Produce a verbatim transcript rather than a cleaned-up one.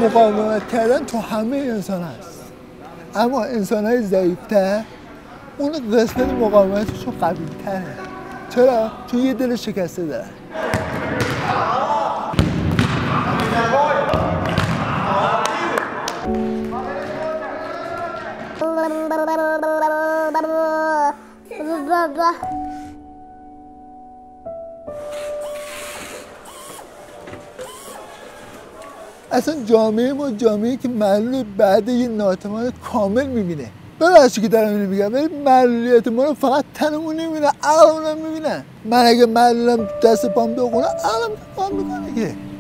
مقاومت کردن تو همه انسان هست، اما انسان های ضعیفتر اون قسمت مقاومتشون قوی تره. چرا؟ چون یه دل شکسته دارن. اصلا جامعه ما جامعه که معلول بعد یه ناتوان کامل میبینه. ببخشید که دارم اینو میگم، ولی معلولیت ما رو فقط تنمون نمیبینه، عقلمون هم میبینه. من اگه معلولم دست پام بخونه عقلم کار میکنه که